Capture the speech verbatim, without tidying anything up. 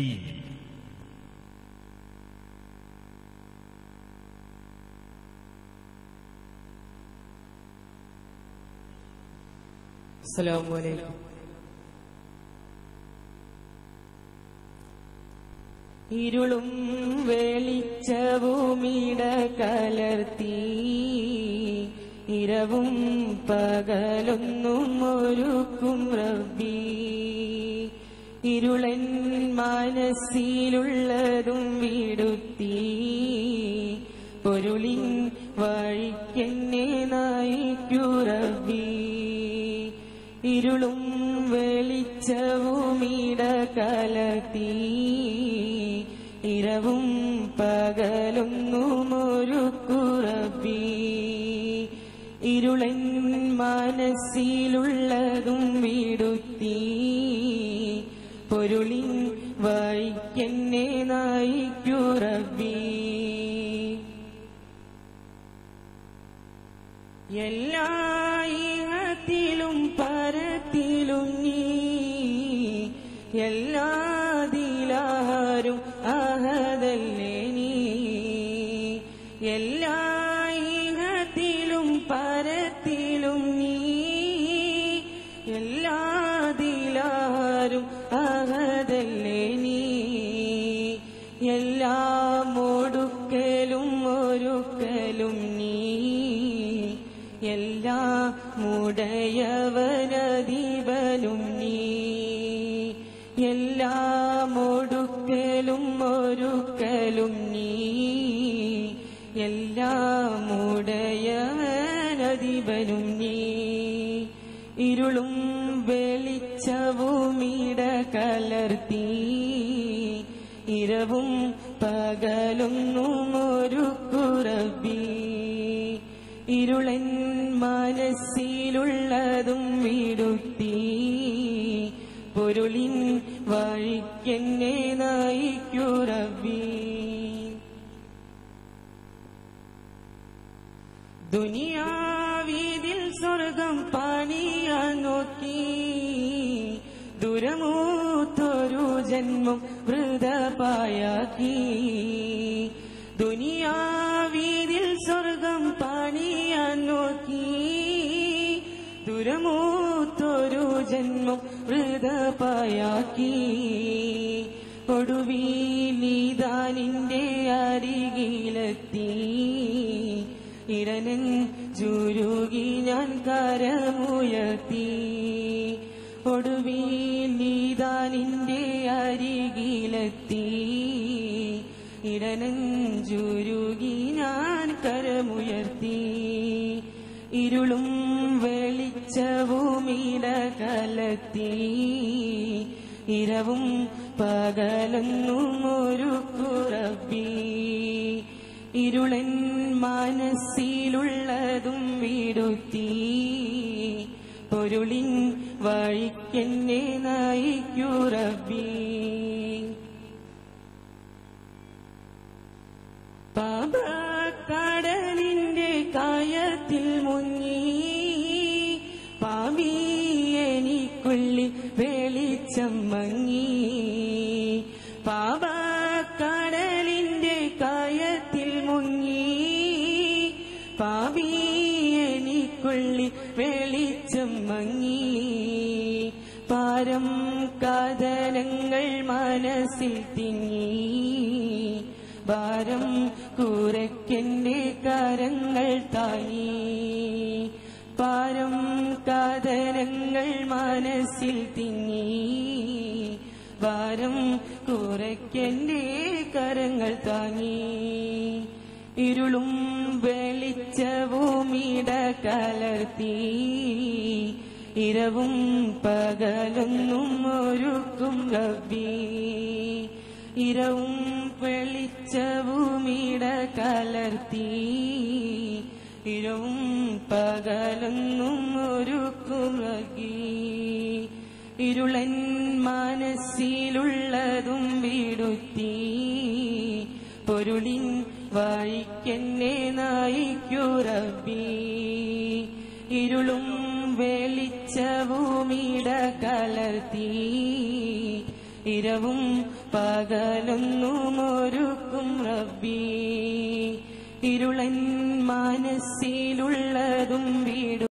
team. Assalamu alaikum. ഇരുളും വെളിച്ചവുമിട കലർത്തി ഇരവും പകലൊന്നും ഒരുക്കും റബ്ബി ഇരുളൻ മനസ്സിലുള്ളതും വിടുത്തി പൊരുളിൻ വഴിക്കെന്നെ നയിക്കൂ റബ്ബി ഇരുളും വെളിച്ചവുമിട കലർത്തി ഇരവും പകലൊന്നും ഒരുക്കൂ റബ്ബി ഇരുളൻ മനസ്സിലുള്ളതും വിടുത്തി പൊരുളിൻ വഴിക്കെന്നെ നയിക്കൂ റബ്ബി എല്ലാ ഇഹത്തിലും പരത്തിലും നീ എല്ലാതിലാരും അഹദല്ലേ നീ എല്ലാ ഇഹത്തിലും പരത്തിലും നീ എല്ലാതിലാരും അഹദല്ലേ നീ എല്ലാം ഒടുക്കലും ഒരുക്കലും നീ എല്ലാം ഉടയവനദീപനും നീ എല്ലാം ഒടുക്കലും ഒരുക്കലും നീ എല്ലാം ഉടയവനദീപനും നീ ഇരുളും വെളിച്ചവുമിട കലർത്തി ഇരവും പകലൊന്നും ഒരുക്കൂ റബ്ബി ഇരുളൻ മനസ്സിലുള്ളതും വിടുത്തി പൊരുളിൻ വഴിക്കെന്നെ നയിക്കൂ റബ്ബി ദുനിയാവിതിൽ സ്വർഗം പണിയാൻ നോക്കി ദുരമൂത്തൊരു ജന്മം വൃഥപായാക്കി ദുനിയാവിതിൽ സ്വർഗം പണിയാൻ നോക്കി ദുരമൂത്തൊരു ജന്മം വൃഥപായാക്കി ഒടുവിലിതാനിന്റെ അരികിലെത്തി ഇരനൻ ജുരുകി ഞാൻ കരമുയർത്തി ഒടുവിലിതാനിന്റെ അരികിലെത്തി ഇരനൻ ജുരുകി ഞാൻ കരമുയർത്തി ഇരുളും വെളിച്ചവുമിട കലർത്തി ഇരവും പകലൊന്നും ഒരുക്കൂ റബ്ബി ഇരുളൻ മനസ്സിലുള്ളതും വിടുത്തി പൊരുളിൻ വഴിക്കെന്നെ നയിക്കൂ റബ്ബി പാപക്കടലിന്റെ കായത്തിൽ മുങ്ങി പാവി എനിക്കുള്ളിൽ വെളിച്ചം മങ്ങി പാപക്കടലിന്റെ കായത്തിൽ മുങ്ങി പാവി എനിക്കുള്ളിൽ വെളിച്ചം മങ്ങി പാരം കഥനങ്ങൾ മനസ്സിൽ തിങ്ങി ഭാരം കൂരയ്ക്കെന്റെ കരങ്ങൾ താങ്ങി പാരം കഥനങ്ങൾ മനസ്സിൽ തിങ്ങി ഭാരം കൂരയ്ക്കെന്റെ കരങ്ങൾ താങ്ങി ഇരുളും വെളിച്ചവുമിട കലർത്തി ഇരവും പകലൊന്നും ഒരുക്കും റബ്ബി ഇരവും വെളിച്ചവുമിട കലർത്തി ഇരവും പകലൊന്നും ഒരുക്കും റബ്ബി ഇരുളൻ മനസ്സിലുള്ളതും വിടുത്തി പൊരുളിൻ വഴിക്കെന്നെ നയിക്കൂ റബ്ബി ഇരുളും വെളിച്ചവുമിട കലർത്തി ഇരവും പകലൊന്നും ഒരുക്കും റബ്ബി ഇരുളൻ മനസ്സിലുള്ളതും വീടും